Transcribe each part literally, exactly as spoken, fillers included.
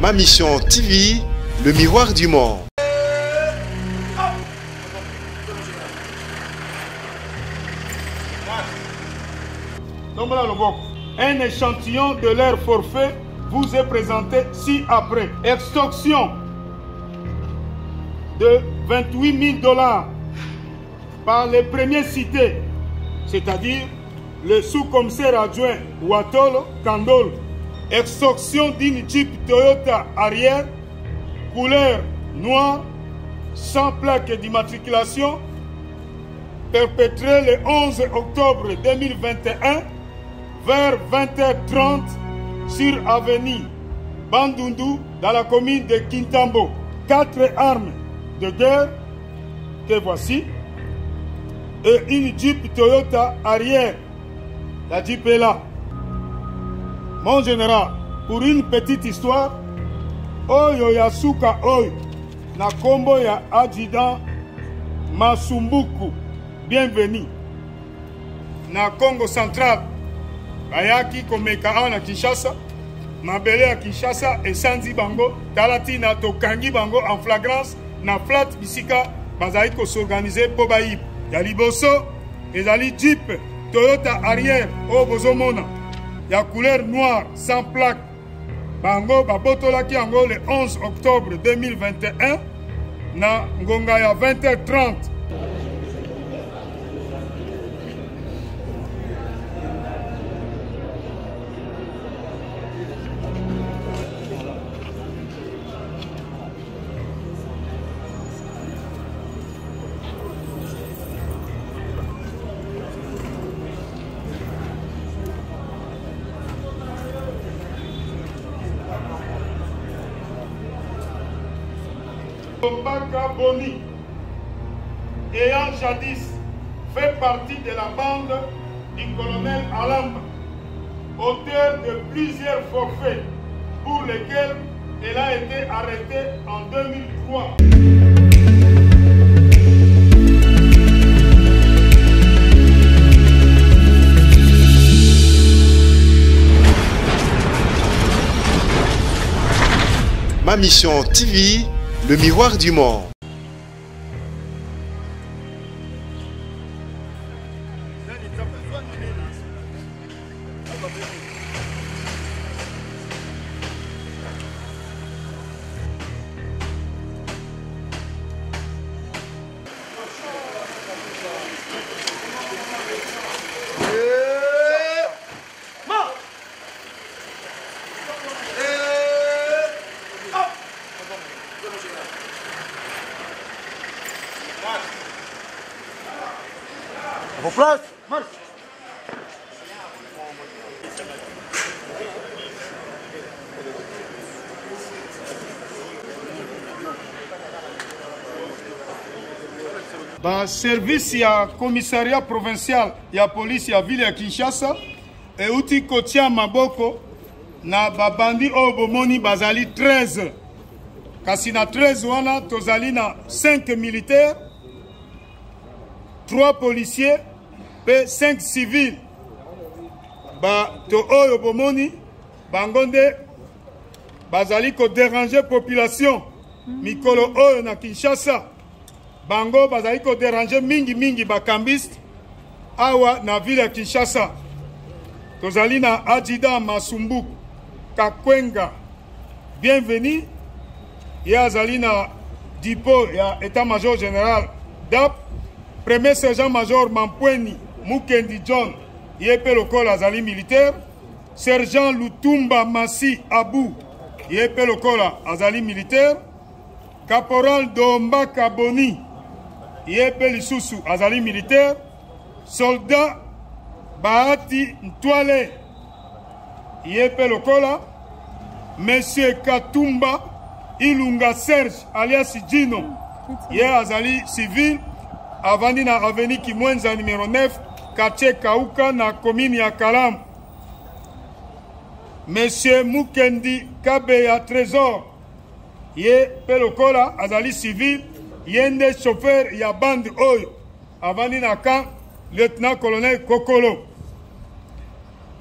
Ma Mission T V, le miroir du monde. Un échantillon de leur forfait vous est présenté ci-après. Extorsion de vingt-huit mille dollars par les premiers cités, c'est-à-dire le sous-commissaire adjoint Watolo Kandol. Extorsion d'une Jeep Toyota arrière, couleur noire, sans plaque d'immatriculation, perpétrée le onze octobre deux mille vingt et un vers vingt heures trente sur avenue Bandundu dans la commune de Kintambo. Quatre armes de guerre que voici et une Jeep Toyota arrière. La Jeep est là. Mon général, pour une petite histoire, Oyo Yasuka Oyo, na kombo ya adjudant Masumbuku, bienvenue. Na Congo central, bayaki komeka awa na Kinshasa, mabele ya Kinshasa esanzi bango, talati na tokangi bango en flagrance, na flat bisika bazali ko s'organiser po bayib. Ya liboso, ezali Jeep Toyota arrière, o bozomona. Ya couleur noire, sans plaque. Bango, babotolaki yango le onze octobre deux mille vingt et un, na ngonga ya vingt heures trente. Tombaka Boni, ayant jadis fait partie de la bande du colonel Alamba, auteur de plusieurs forfaits pour lesquels elle a été arrêtée en deux mille trois. Ma Mission T V, le miroir du monde. Vos places, marche. Ba service ya commissariat provincial ya police ya ville ya Kinshasa e uti kotia maboko na babandi o bomoni bazali treize. Kasi na treize wana tozali na cinq militaires, trois policiers et cinq civils. Ba to oyo bomoni bangonde bazali ko déranger population mikolo oyo na Kinshasa. Bango bazali ko déranger mingi mingi bakambiste awa na ville ya Kinshasa. Tozali na adjudant Masumbuku Kakwenga, bienvenue. Ya zali na dipo ya état-major général D A P. Premier sergent-major Mampweni Mukendi John, yepe lokola azali militaire. Sergent Lutumba Masi Abu, yepe lokola azali militaire. Caporal Dombaka Boni, yepe lisusu azali militaire. Soldat Bahati Ntwale, yepe lokola. Monsieur Katumba Ilunga Serge alias Gino, ye azali civil. Avandi na avenue Kimwenza numéro neuf, quartier Kauka na commune ya Kalam. Monsieur Mukendi Kabeya Trésor, ye pelokola azali civil, yende chauffeur ya bande oyo. Avandi na camp lieutenant colonel Kokolo.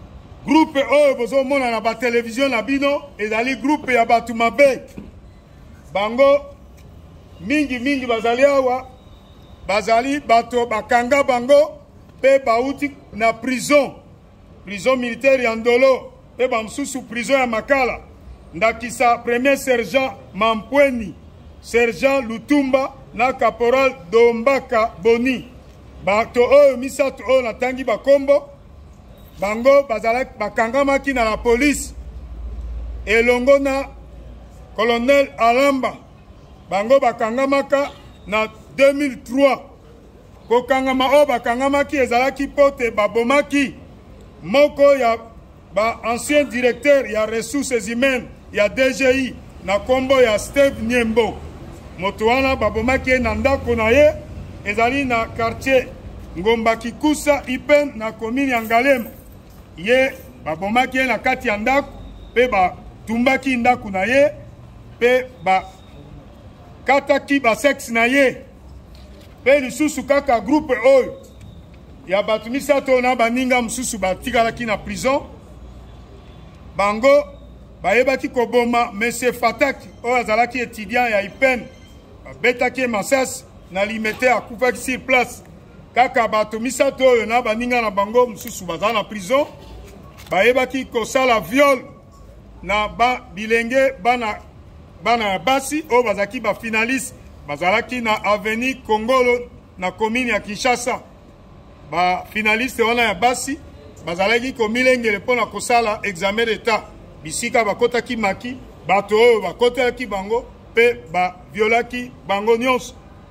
groupe oyo bozomona na ba télévision na bino ezali groupe ya bato mabe bango mingi mingi bazali awa bazali bato bakanga bango pe bauti na prison prison militaire ya Ndolo pe bamususu prison ya Makala ndakisa premier sergent Mampweni sergent Lutumba na caporal Dombaka Boni bato oyo misato oyo natangi bakombo bango bazalaki bakangamaki na la police elongo na colonel Alamba bango bakangamaka na deux mille trois kokangama oyo bakangamaki ezalaki pote babomaki moko ya ba ancien directeur ya ressources humaines ya D G I na kombo ya Steve Nyembo moto wana babomaki ye na ndako na ye ezali na quartier Ngomba Kikusa Ipen na commune ya Ngalema ye babomaki ye na kati ya ndako pe batumbaki ndako na ye pe bakataki basexe na ye pe lisusu kaka groupe oyo ya bato misato na baninga mosusu batikalaki na prison bango bayebaki koboma monsieur Fataki oyo azalaki étudiant ya Ipen babetaki ye masasi na limete akufaki sur place kaka bato misato oyo na baninga na bango mosusu bazala na prison bayebaki kosala viol na ba bilenge bana bana ya basi oyo bazalaki bafinaliste bazalaki na Avenue Kongolo na commune ya Kinshasa bafinaliste wana ya basi bazalaki komilengele mpona kosala examen d'état bisika bakotaki maki bato oyo bakotelaki bango pe baviolaki bango nyonso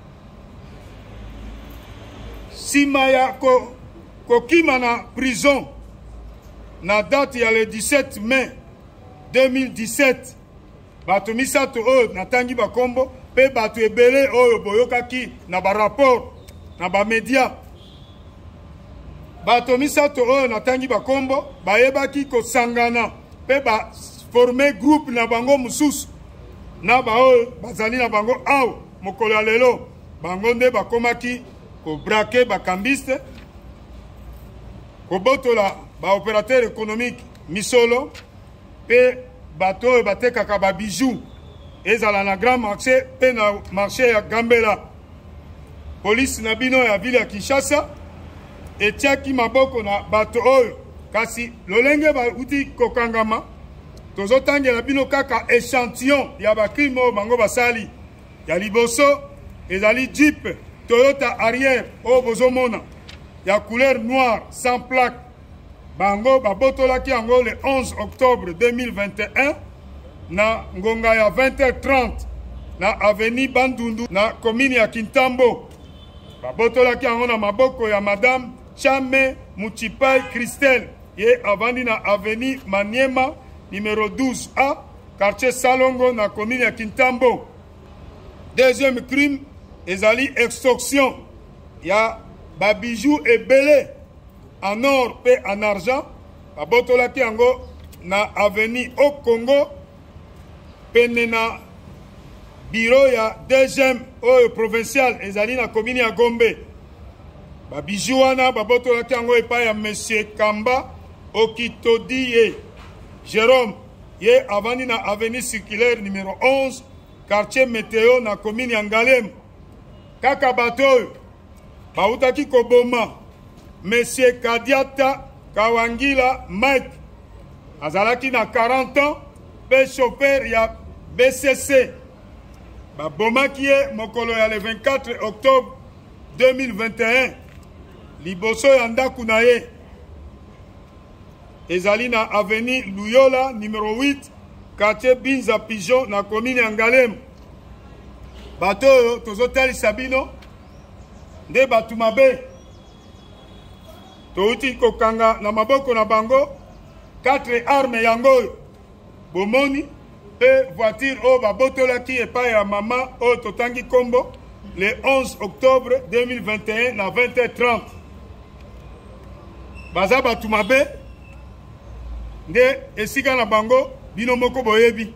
sima ya ko, kokima na prison na date ya le dix-sept mai deux mille dix-sept bato misato oyo natangi bakombo pe bato ebele oyo boyokaki na barapport na bamedia bato misato oyo natangi bakombo bayebaki kosangana pe baforme groupe na bango mosusu na baoyo bazali na bango awa mokolo ya lelo bango nde bakomaki kobrake bakambiste kobotola baopérateur économique misolo pe bato oyo batekaka babijou ezala na grand marché pe na marché ya Gambela polisi na bino ya ville ya Kinshasa etiaki maboko na bato oyo kasi lolenge bauti kokangama tozotangela bino kaka échantillon ya bacrime oyo bango basali ya liboso ezali Jeep Toyota arrière oyo bozomona ya couleur noire sans plaque bango babotolaki yango le onze octobre deux mille vingt et un na ngonga ya vingt heures trente na avenue Bandundu na commune ya Kintambo babotolaki yango na maboko ya madame Chame Muchipai Christelle ye avandi na avenue Maniema numéro douze A quartier Salongo na commune ya Kintambo. Deuxième crime ezali extorsion ya babijou ebele en or pe en argent babotolaki yango na avenue au Congo pene na bureau ya deuxième oyo provincial ezali na commune ya Gombe babijou wana babotolaki yango epai ya monsieur Kamba Okitodiye Jérôme ye avandi na avenue circulaire numéro onze quartier Météo na commune ya Ngalem kaka bato oyo bautaki koboma monsieur Kadiata Kawangila Mike azalaki na quarante ans pe chauffeur ya B C C babomaki ye mokolo ya le vingt-quatre octobre deux mille vingt et un liboso ya ndako na ye ezali na avenue Luyola numéro huit quartier Binza Pigeon na commune ya Ngalem bato oyo tozotalisa bino nde bato mabe touti kokanga na maboko na bango quatre armes yango oyo bomoni pe voiture oyo babotolaki epai ya mama oyo totangi kombo le onze octobre deux mille vingt et un na vingt heures trente baza bato mabe nde esika na bango bino moko boyebi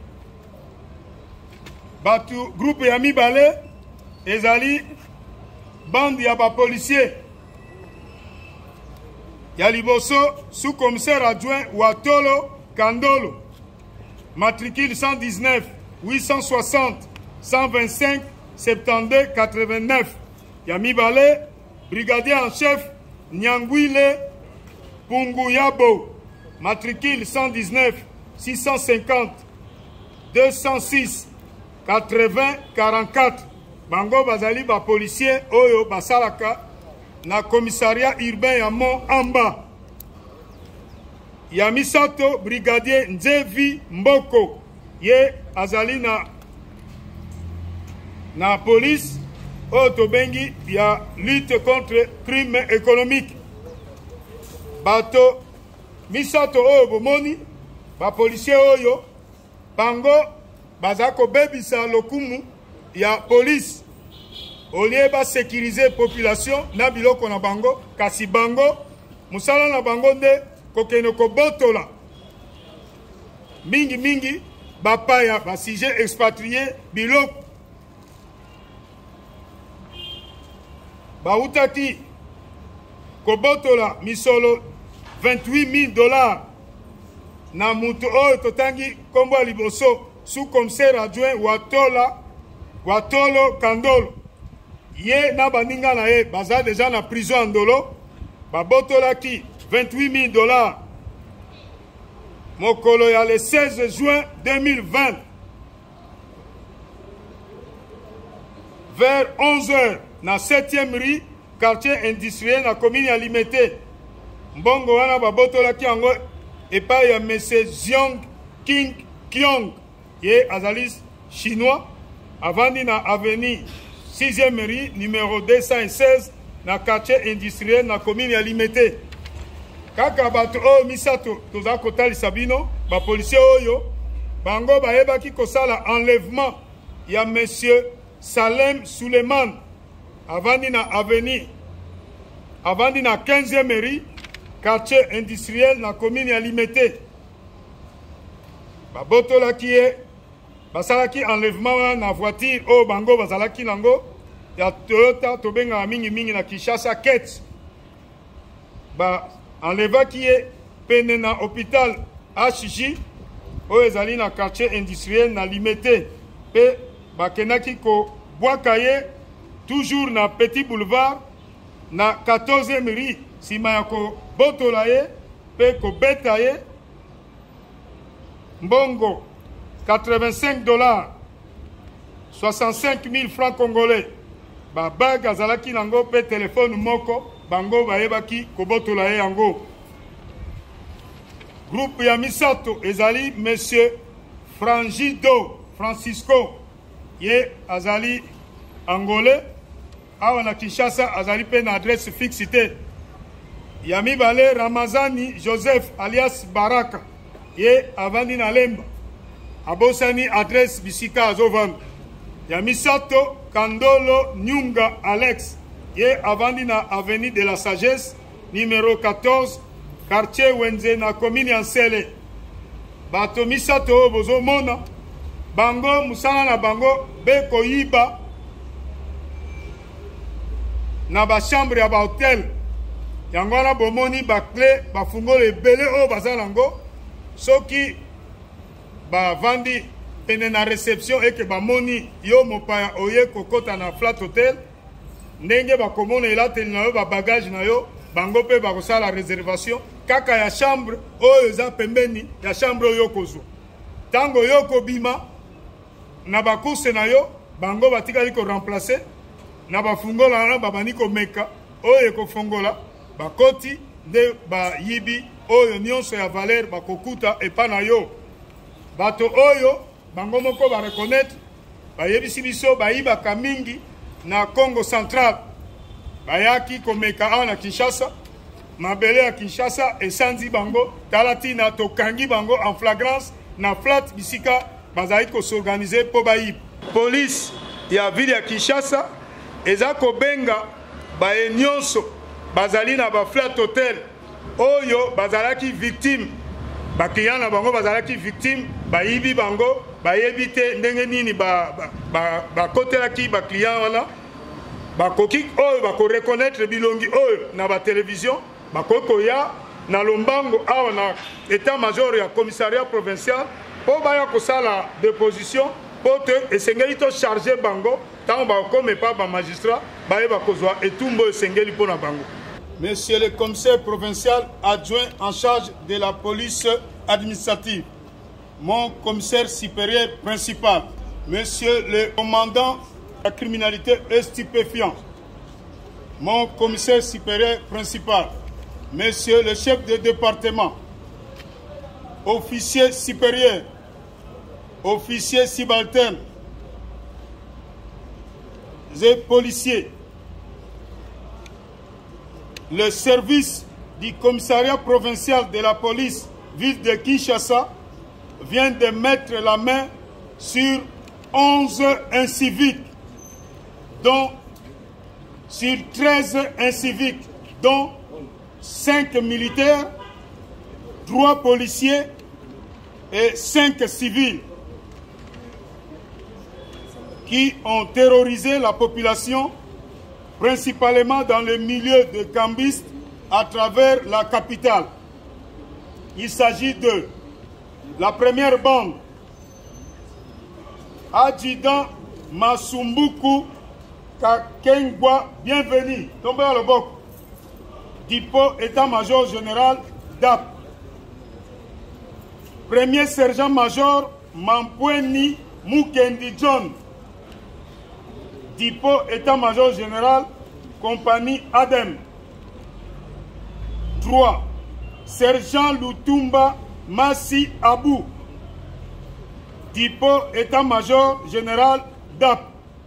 bato groupe ya mibale ezali bande ya bapolisier Yaliboso, sous-commissaire adjoint Watolo Kandolo. Matricule cent dix-neuf, huit cent soixante, cent vingt-cinq, soixante-douze, quatre-vingt-neuf. Yamibale, brigadier en chef Nyangwile Punguyabo. Matricule cent dix-neuf, six cent cinquante, deux cent six, quatre-vingts, quarante-quatre. Bango bazali ba policier oyo basalaka na commissariat urbain ya Mont Amba. Yamisato brigadier Nzevi Mboko ye azali na na police oyo tobengi ya lutte contre crime économique. Bato misato oyo bomoni ba policier oyo bango bazako bebisa lokumu ya police olie ba sécuriser population na biloko na bango kasi bango musala na bango nde kokene ko botola mingi mingi bapaya ba sujet expatrié biloko bautaki ko botola misolo vingt-huit mille dollars na mutu oyo totangi kombo ya liboso sous-commissaire adjoint Watola Watolo Kandolo. Ye na baninga na ye baza déjà na prison Ndolo babotolaki vingt-huit mille dollars mokolo ya le seize juin deux mille vingt vers onze heures na septième rue quartier industriel na commune ya Limete. Mbongo wana babotolaki yango epai ya monsieur Xiong King Kyong ye azalis chinois avandi na avenue sixième rue numéro deux cent seize na quartier industriel na commune ya Limete. Kaka bato oyo misato toza kotalisa bino ba policier oyo bango bayebaki kosala enlèvement ya monsieur Salem Suleiman avandi na avenue avandi na quinzième rue quartier industriel na commune ya Limete. Babotolaki ye basalaki enlèvement na voiture oyo bango bazalaki nango ya Toyota tobenga mingi mingi na Kinshasa Kets. Ba enlevaki ye pene na hôpital H J oyo ezali na quartier industriel na Limete pe bakendaki ko bwaka ye toujours na Petit Boulevard na quatorzième rue sima ya ko botola ye pe ko beta ye mbongo quatre-vingt-cinq dollars soixante-cinq mille francs congolais. Ba bag azalaki nango pe téléphone moko bango bayebaki ko botola ye yango. Groupe ya misato ezali monsieur Frangido Francisco ye azali angolais awa na Kinshasa azali pe na adresse fixe te. Yami Bale Ramazani Joseph alias Baraka ye avandi na Lemba abosani adresse bisika azovan. Yami Sato Kandolo Nyunga Alex ye avandi na avenue de la Sagesse numéro quatorze quartier Wenze na commune Ansele. Bato misato bozo mona bango musana na bango be koyiba na ba chambre ya ba hotel yango wana bomoni ba clé ba fungolo ebele oyo baza nango soki ba vandi pene na réception eke bamoni yo mopaya oye kokota na flat hotel ndenge bakomona elateli na yo ba bagage na yo bango pe bakosala réservation kaka ya chambre oyo eza pembeni ya chambre oyo kozwa tango yo kobima na bakurse na yo bango batikali ko remplacer na bafungola wana babani komeka oyo ekofongola bakoti nde bayibi oyo nyonso ya valeur bakokuta epa na yo. Bato oyo bango moko ba reconnaître bayebisi biso bayibaka mingi na Congo Central bayaki komeka awa na Kinshasa mabele ya Kinshasa esanzi bango talatina tokangi bango en flagrance na flat bisika bazali ko s'organiser po bayib. Police ya ville ya Kinshasa eza kobenga baye nyonso bazali na ba flat hotel oyo bazalaki victime bakliya na bango bazalaki victime bayibi bango bayebi te ndenge nini bakotelaki ba, ba, ba bakliya wana bakoki oyo bako reconnaître bilongi oyo na ba télévision bakokoya na lombango awa na état-major ya commissariat provincial po baya kosala déposition po te esengeli to charger bango tango bakome pa ba magistrat bayeba kozwa etumbo esengeli pona bango. Monsieur le commissaire provincial adjoint en charge de la police administrative, mon commissaire supérieur principal, monsieur le commandant de la criminalité et stupéfiante, mon commissaire supérieur principal, monsieur le chef de département, officier supérieur, officier subalterne et policiers, le service du commissariat provincial de la police ville de Kinshasa vient de mettre la main sur onze inciviques, dont sur treize inciviques, dont cinq militaires, trois policiers et cinq civils qui ont terrorisé la population, principalement dans le milieu de cambistes à travers la capitale. Il s'agit de la première bande, Adjudant Masumbuku Kakengwa, bienvenue, tombez à le boc, Dipo état-major général D A P. Premier sergent-major Mampweni Mukendi John, Dipo état-major général compagnie Adem. trois. Sergent Lutumba Massi Abou, Dipo état-major général D A P.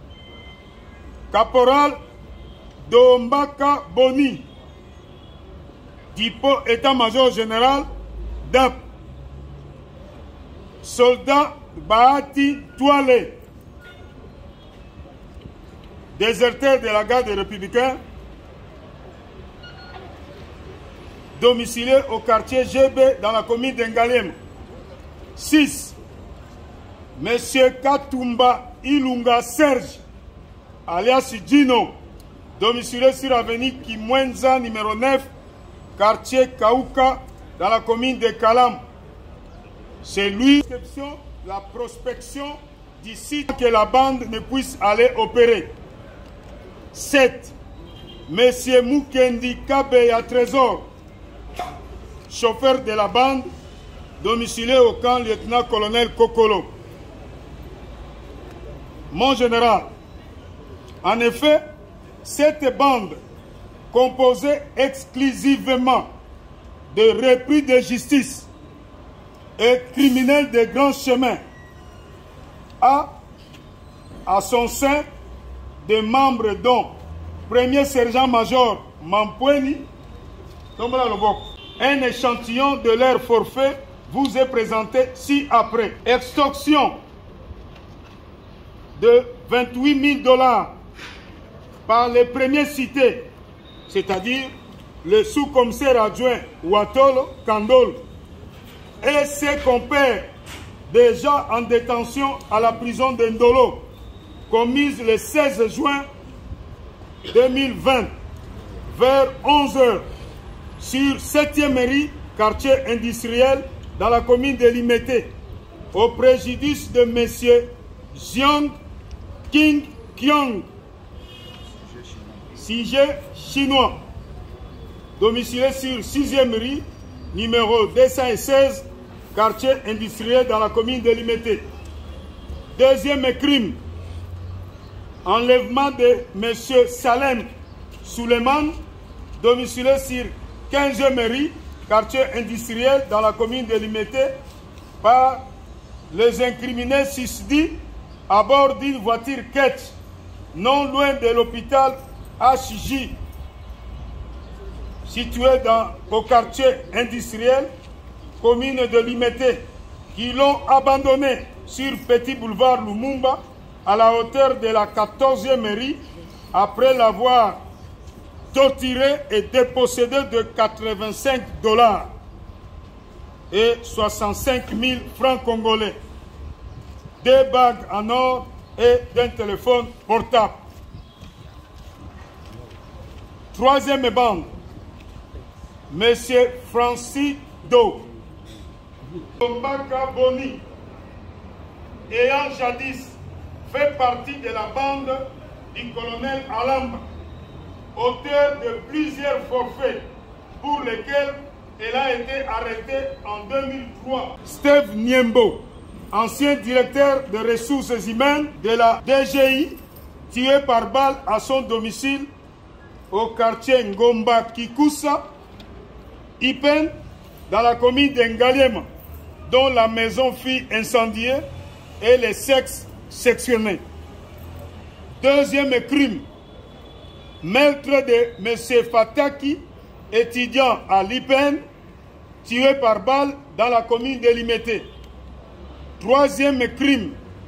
Caporal Dombaka Boni, Dipo état-major général D A P. Soldat Bahati Touale, déserteur de la garde républicaine, domicilié au quartier G B dans la commune d'Engalem. six. Monsieur Katumba Ilunga Serge, alias Gino, domicilié sur l'avenue Kimwenza numéro neuf, quartier Kauka, dans la commune de Kalam. C'est lui la prospection du site que la bande ne puisse aller opérer. sept. Monsieur Mukendi Kabeya Trésor, chauffeur de la bande, domicilié au camp lieutenant-colonel Kokolo. Mon général, en effet, cette bande, composée exclusivement de repris de justice et criminels de grands chemins, a à son sein des membres dont premier sergent-major Mampweni, un échantillon de leur forfait vous est présenté ci-après. Extorsion de vingt-huit mille dollars par les premiers cités, c'est-à-dire le sous-commissaire adjoint Watolo Kandol et ses compères déjà en détention à la prison de Ndolo, commise le seize juin deux mille vingt vers onze heures sur septième rue, quartier industriel, dans la commune de Limete, au préjudice de M. Jiang King Kyong, sujet chinois, domicilié sur sixième rue, numéro deux cent seize, quartier industriel, dans la commune de Limete. Deuxième crime, enlèvement de M. Salem Suleiman, domicilié sur quinzième rue, quartier industriel, dans la commune de Limete, par les incriminés susdits à bord d'une voiture Ketch, non loin de l'hôpital H J, situé dans, au quartier industriel, commune de Limete, qui l'ont abandonné sur Petit Boulevard Lumumba, à la hauteur de la quatorzième rue, après l'avoir torturé et dépossédé de quatre-vingt-cinq dollars et soixante-cinq mille francs congolais, deux bagues en or et d'un téléphone portable. Troisième bande, M. Francis Do. Tombaka Boni, ayant jadis fait partie de la bande du colonel Alamba, auteur de plusieurs forfaits pour lesquels elle a été arrêtée en deux mille trois. Steve Niembo, ancien directeur des ressources humaines de la D G I, tué par balle à son domicile au quartier Ngomba Kikusa, Ipen, dans la commune d'Engaliema, dont la maison fut incendiée et les sexes sectionnés. Deuxième crime, meurtre de M. Fataki, étudiant à l'Ipen, tué par balle dans la commune de Limete. Troisième crime,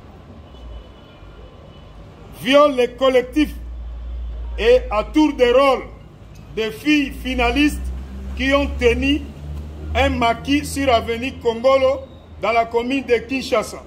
viol les collectifs et à tour de rôle des filles finalistes qui ont tenu un maquis sur l'avenue Kongolo dans la commune de Kinshasa.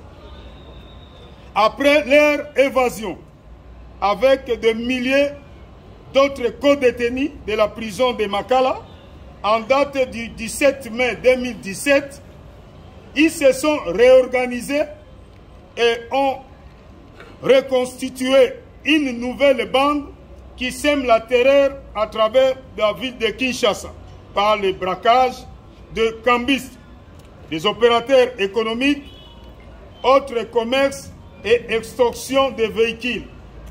Après leur évasion, avec des milliers d'autres co-détenus de la prison de Makala, en date du dix-sept mai deux mille dix-sept, ils se sont réorganisés et ont reconstitué une nouvelle bande qui sème la terreur à travers la ville de Kinshasa par le braquage de cambistes, des opérateurs économiques, autres commerces et extorsion des véhicules.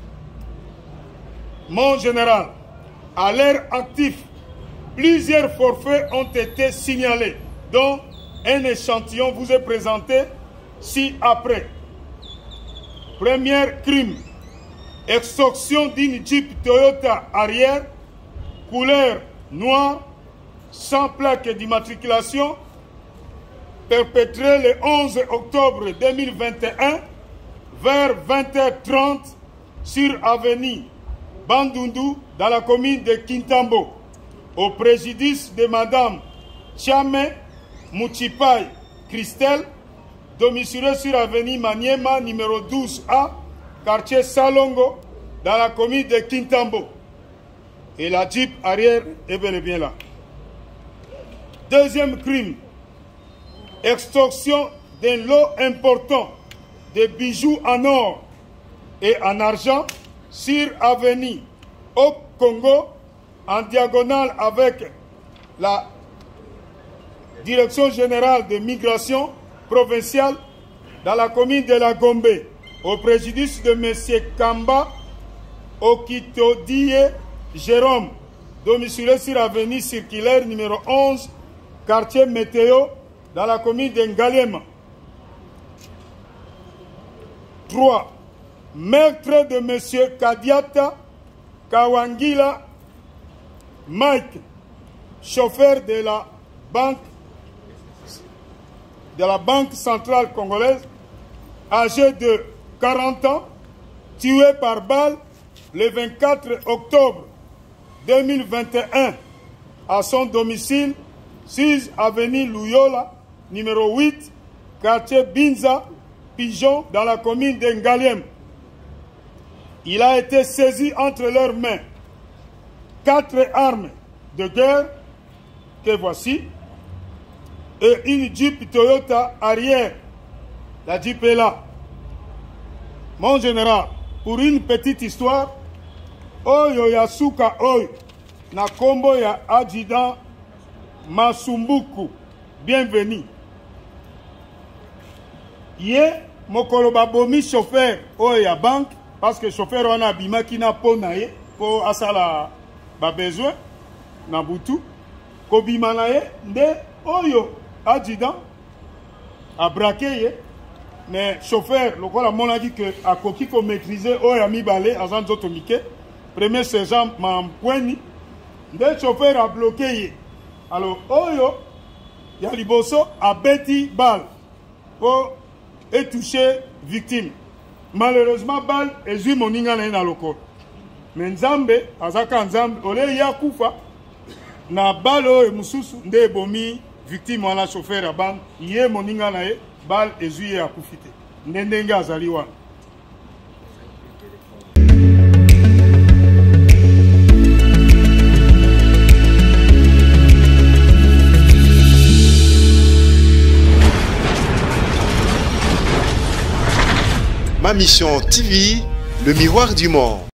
Mon général, à l'heure active, plusieurs forfaits ont été signalés, dont un échantillon vous est présenté ci-après. Premier crime, extorsion d'une Jeep Toyota arrière, couleur noire, sans plaque d'immatriculation, perpétré le onze octobre deux mille vingt et un vers vingt heures trente sur avenue Bandundu dans la commune de Kintambo, au préjudice de Madame Tchame Mouchipai Christelle, domiciliée sur avenue Maniema numéro douze A, quartier Salongo, dans la commune de Kintambo. Et la Jeep arrière est bel et bien là. Deuxième crime, extorsion d'un lot important de bijoux en or et en argent sur avenue au Congo, en diagonale avec la Direction générale de migration provinciale dans la commune de la Gombe, au préjudice de M. Kamba Okitodie Jérôme, domicilié sur avenue circulaire numéro onze, quartier Météo, dans la commune d'Engaliema. trois. Meurtre de M. Kadiata Kawangila Mike, chauffeur de la banque de la Banque centrale congolaise, âgé de quarante ans, tué par balle le vingt-quatre octobre deux mille vingt et un à son domicile, six avenue Louyola, numéro huit, quartier Binza, Pigeon, dans la commune d'Engaliem. Il a été saisi entre leurs mains quatre armes de guerre, que voici, et une Jeep Toyota arrière. La Jeep est là. Mon général, pour une petite histoire, Oyo Yasuka Oyo, na kombo ya adjudant Masumbuku, bienvenue. Yé, mokolo babomi chauffeur Oyo ya banque, parce que chauffeur wana abima ki na pona ye, po asala ba besoin, na butu, kobima na ye, nde Oyo adjudant a braqué ye, mais chauffeur, le quoi la mon a dit que à koki ko maîtriser Oyo mi balé, azan zoto mike, premier sergent Mampoini, le chauffeur a bloqué. Alors, Oyo, Yaliboso a bêti balle pour toucher victime. Malheureusement, balle est joué mon ingana dans le corps. Mais Nzambe, Azaka Nzambe, Ole Yakufa, na balle et Mususu, nde bomi victime à la chauffeur à ban, yé mon ingana balle est joué à Koufite. Nendenga Azaliwa. Ma Mission T V, le miroir du monde.